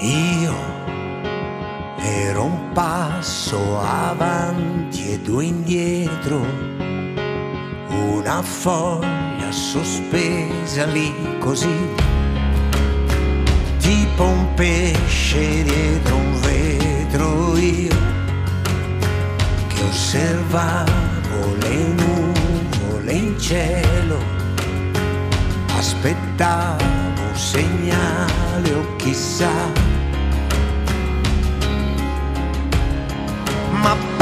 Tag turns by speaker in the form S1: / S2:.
S1: Io ero un passo avanti e due indietro, una foglia sospesa lì così, tipo un pesce dietro un vetro. Io che osservavo le nuvole in cielo, aspettavo un segnale o chissà, ma